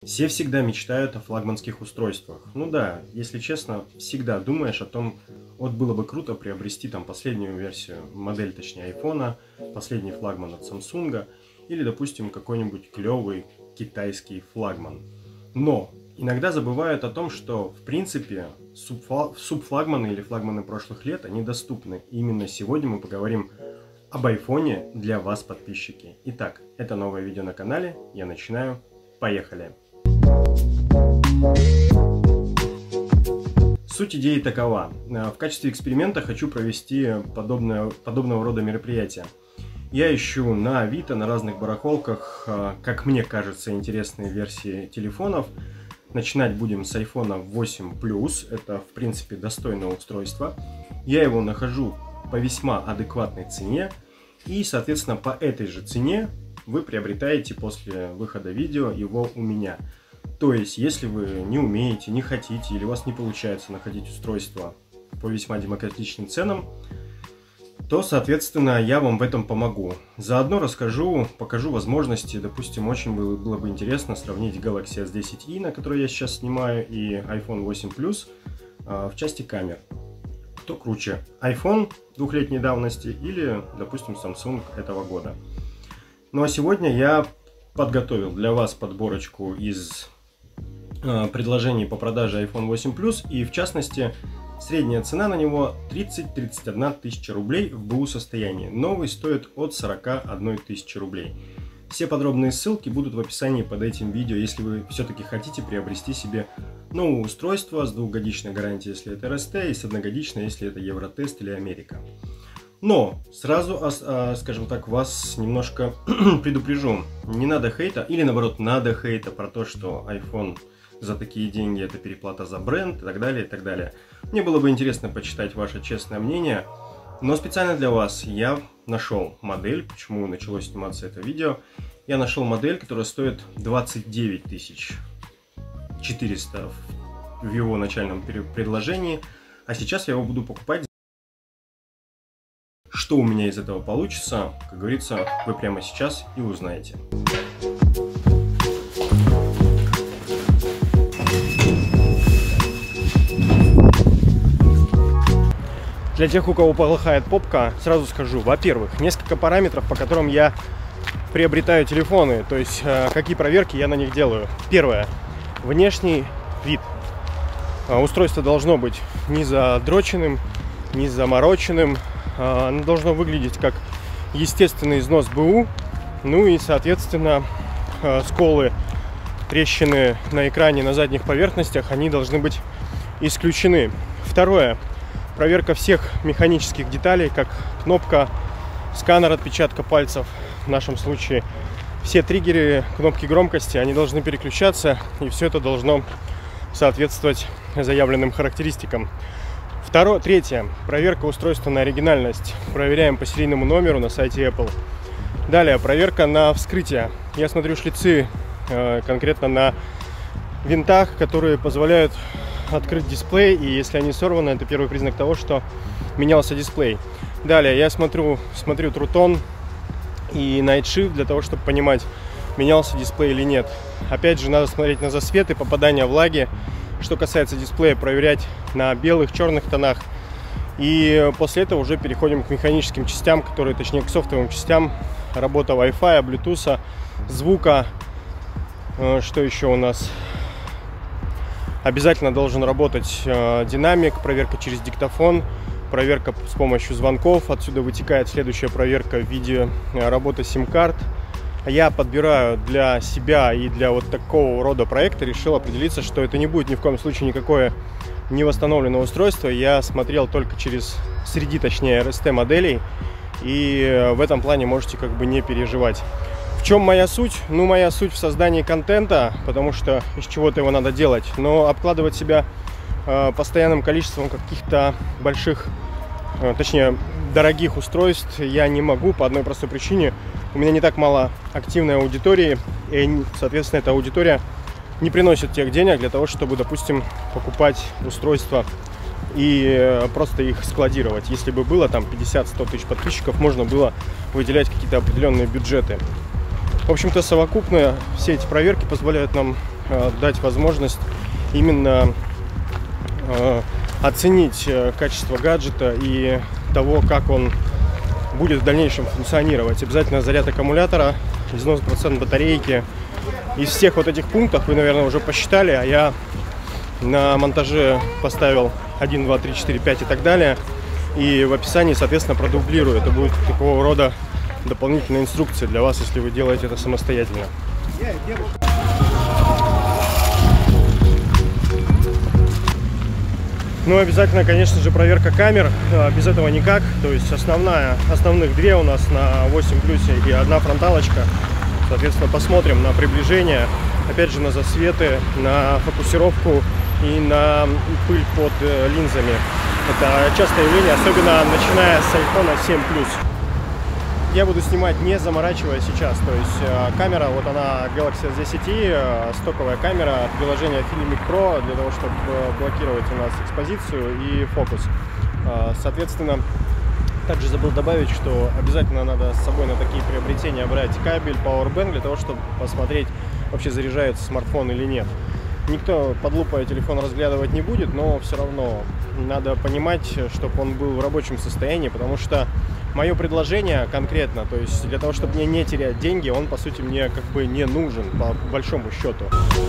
Все всегда мечтают о флагманских устройствах. Ну да, если честно, всегда думаешь о том, вот было бы круто приобрести там последнюю версию, модель точнее айфона, последний флагман от Samsung или, допустим, какой-нибудь клевый китайский флагман. Но иногда забывают о том, что в принципе субфлагманы или флагманы прошлых лет, они доступны. И именно сегодня мы поговорим об айфоне для вас, подписчики. Итак, это новое видео на канале, я начинаю, поехали! Суть идеи такова. В качестве эксперимента хочу провести подобного рода мероприятие. Я ищу на Авито, на разных барахолках, как мне кажется, интересные версии телефонов. Начинать будем с iPhone 8 Plus. Это, в принципе, достойное устройство. Я его нахожу по весьма адекватной цене. И, соответственно, по этой же цене вы приобретаете после выхода видео его у меня. То есть, если вы не умеете, не хотите или у вас не получается находить устройство по весьма демократичным ценам, то, соответственно, я вам в этом помогу. Заодно покажу возможности. Допустим, очень было бы интересно сравнить Galaxy S10e, на которой я сейчас снимаю, и iPhone 8 Plus в части камер. Кто круче? iPhone двухлетней давности или, допустим, Samsung этого года. Ну а сегодня я подготовил для вас подборочку из предложений по продаже iPhone 8 Plus, и в частности средняя цена на него 30-31 тысяча рублей в БУ состоянии. Новый стоит от 41 тысячи рублей. Все подробные ссылки будут в описании под этим видео, если вы все-таки хотите приобрести себе новое устройство с двухгодичной гарантией, если это РСТ, и с одногодичной, если это Евротест или Америка. Но сразу, скажем так, вас немножко предупрежу. Не надо хейта, или наоборот, надо хейта про то, что iPhone за такие деньги это переплата за бренд и так далее, и так далее. Мне было бы интересно почитать ваше честное мнение, но специально для вас я нашел модель, почему началось сниматься это видео. Я нашел модель, которая стоит 29 400 в его начальном предложении, а сейчас я его буду покупать. Что у меня из этого получится, как говорится, вы прямо сейчас и узнаете. Для тех, у кого полыхает попка, сразу скажу, во-первых, несколько параметров, по которым я приобретаю телефоны, то есть какие проверки я на них делаю. Первое. Внешний вид. Устройство должно быть не задроченным, не замороченным. Оно должно выглядеть как естественный износ БУ. Ну и, соответственно, сколы, трещины на экране, на задних поверхностях, они должны быть исключены. Второе. Проверка всех механических деталей, как кнопка, сканер отпечатка пальцев. В нашем случае все триггеры, кнопки громкости, они должны переключаться, и все это должно соответствовать заявленным характеристикам. Третье. Проверка устройства на оригинальность. Проверяем по серийному номеру на сайте Apple. Далее, проверка на вскрытие. Я смотрю шлицы конкретно на винтах, которые позволяют открыть дисплей, и если они сорваны, это первый признак того, что менялся дисплей. Далее я смотрю True Tone и Night Shift для того, чтобы понимать, менялся дисплей или нет. Опять же, надо смотреть на засветы, попадание влаги. Что касается дисплея, проверять на белых, черных тонах. И после этого уже переходим к механическим частям, точнее к софтовым частям. Работа Wi-Fi, Bluetooth, звука. Что еще у нас? Обязательно должен работать динамик, проверка через диктофон, проверка с помощью звонков. Отсюда вытекает следующая проверка в виде работы сим-карт. Я подбираю для себя и для вот такого рода проекта, решил определиться, что это не будет ни в коем случае никакое невосстановленное устройство. Я смотрел только среди RST моделей, и в этом плане можете как бы не переживать. В чем моя суть? Ну, моя суть в создании контента, потому что из чего-то его надо делать. Но обкладывать себя постоянным количеством каких-то больших, точнее, дорогих устройств я не могу по одной простой причине. У меня не так мало активной аудитории, и, соответственно, эта аудитория не приносит тех денег для того, чтобы, допустим, покупать устройства и просто их складировать. Если бы было там 50-100 тысяч подписчиков, можно было выделять какие-то определенные бюджеты. В общем-то, совокупно все эти проверки позволяют нам дать возможность именно оценить качество гаджета и того, как он будет в дальнейшем функционировать. Обязательно заряд аккумулятора, износ процент батарейки. Из всех вот этих пунктов вы, наверное, уже посчитали, а я на монтаже поставил 1, 2, 3, 4, 5 и так далее. И в описании, соответственно, продублирую. Это будет такого рода дополнительная инструкция для вас, если вы делаете это самостоятельно. Ну, обязательно, конечно же, проверка камер. Без этого никак. То есть основных две у нас на 8 плюсе и одна фронталочка. Соответственно, посмотрим на приближение, опять же, на засветы, на фокусировку и на пыль под линзами. Это частое явление, особенно начиная с iPhone 7 Plus. Я буду снимать, не заморачивая сейчас. То есть камера, вот она Galaxy S10i, стоковая камера от приложения Filmic Pro, для того, чтобы блокировать у нас экспозицию и фокус. Соответственно, также забыл добавить, что обязательно надо с собой на такие приобретения брать кабель, Powerbank, для того, чтобы посмотреть, вообще заряжается смартфон или нет. Никто под лупой телефон разглядывать не будет, но все равно надо понимать, чтобы он был в рабочем состоянии, потому что мое предложение конкретно, то есть для того, чтобы мне не терять деньги, он, по сути, мне как бы не нужен, по большому счету.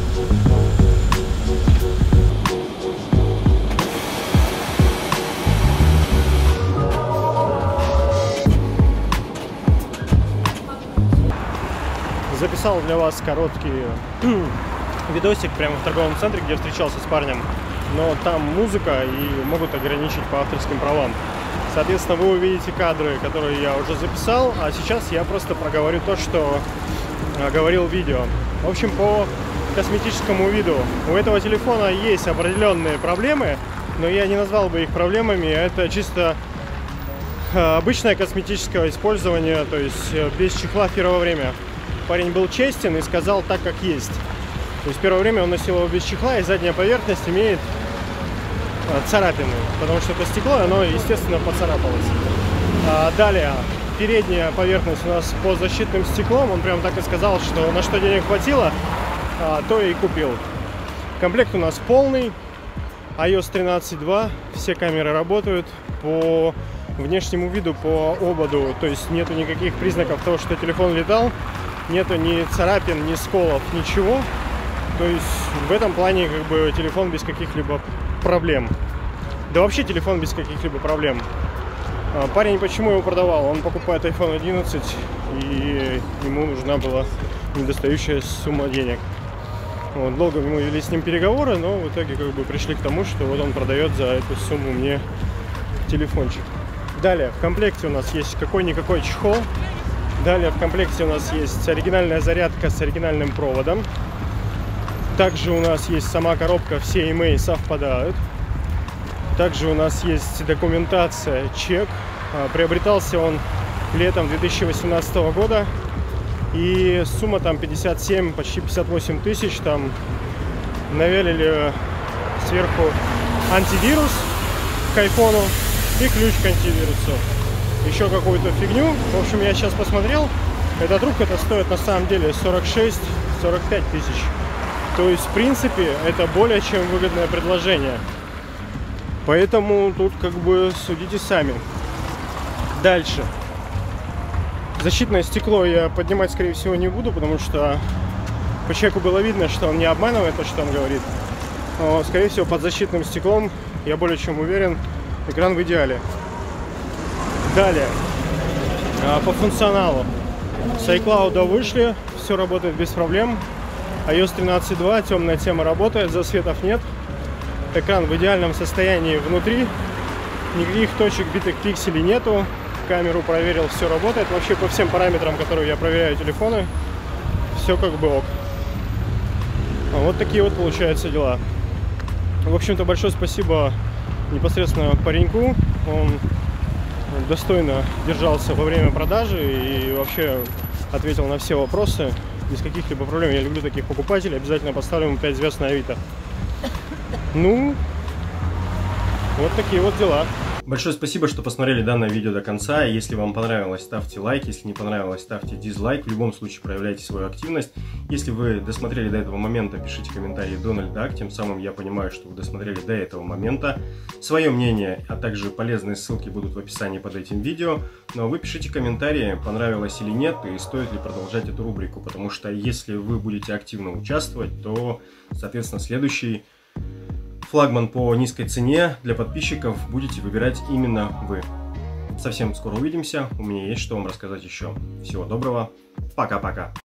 Записал для вас короткий видосик прямо в торговом центре, где встречался с парнем, но там музыка и могут ограничить по авторским правам. Соответственно, вы увидите кадры, которые я уже записал, а сейчас я просто проговорю то, что говорил в видео. В общем, по косметическому виду у этого телефона есть определенные проблемы, но я не назвал бы их проблемами. Это чисто обычное косметическое использование, то есть без чехла в первое время. Парень был честен и сказал так, как есть. То есть первое время он носил его без чехла, и задняя поверхность имеет царапины, потому что это стекло, оно, естественно, поцарапалось. Далее, передняя поверхность у нас по защитным стеклом. Он прям так и сказал, что на что денег хватило, то и купил. Комплект у нас полный, iOS 13.2, все камеры работают. По внешнему виду, по ободу, то есть нету никаких признаков того, что телефон летал. Нету ни царапин, ни сколов, ничего. То есть в этом плане как бы телефон без каких-либо проблем. Да вообще телефон без каких-либо проблем. Парень почему его продавал? Он покупает iPhone 11, и ему нужна была недостающая сумма денег. Вот, долго мы вели с ним переговоры, но в итоге как бы пришли к тому, что вот он продает за эту сумму мне телефончик. Далее в комплекте у нас есть какой-никакой чехол. Далее в комплекте у нас есть оригинальная зарядка с оригинальным проводом. Также у нас есть сама коробка, все EMA совпадают. Также у нас есть документация, чек. Приобретался он летом 2018 года. И сумма там 57, почти 58 тысяч. Там навялили сверху антивирус к айфону и ключ к антивирусу. Еще какую-то фигню. В общем, я сейчас посмотрел. Этот рук это стоит на самом деле 46-45 тысяч. То есть, в принципе, это более чем выгодное предложение. Поэтому тут как бы судите сами. Дальше. Защитное стекло я поднимать, скорее всего, не буду, потому что по человеку было видно, что он не обманывает то, что он говорит. Но, скорее всего, под защитным стеклом, я более чем уверен, экран в идеале. Далее, по функционалу. С iCloud вышли, все работает без проблем. iOS 13.2, темная тема работает, засветов нет. Экран в идеальном состоянии внутри. Никаких точек битых пикселей нету. Камеру проверил, все работает. Вообще по всем параметрам, которые я проверяю телефоны, все как бы ок. Вот такие вот получаются дела. В общем-то, большое спасибо непосредственно пареньку. Он достойно держался во время продажи и вообще ответил на все вопросы без каких-либо проблем. Я люблю таких покупателей. Обязательно поставлю ему 5 звезд на Авито. Ну, вот такие вот дела. Большое спасибо, что посмотрели данное видео до конца. Если вам понравилось, ставьте лайк. Если не понравилось, ставьте дизлайк. В любом случае проявляйте свою активность. Если вы досмотрели до этого момента, пишите комментарии до 0 дак. Тем самым я понимаю, что вы досмотрели до этого момента. Свое мнение, а также полезные ссылки будут в описании под этим видео. Но вы пишите комментарии, понравилось или нет, и стоит ли продолжать эту рубрику. Потому что если вы будете активно участвовать, то, соответственно, следующий флагман по низкой цене для подписчиков будете выбирать именно вы. Совсем скоро увидимся. У меня есть что вам рассказать еще. Всего доброго. Пока-пока.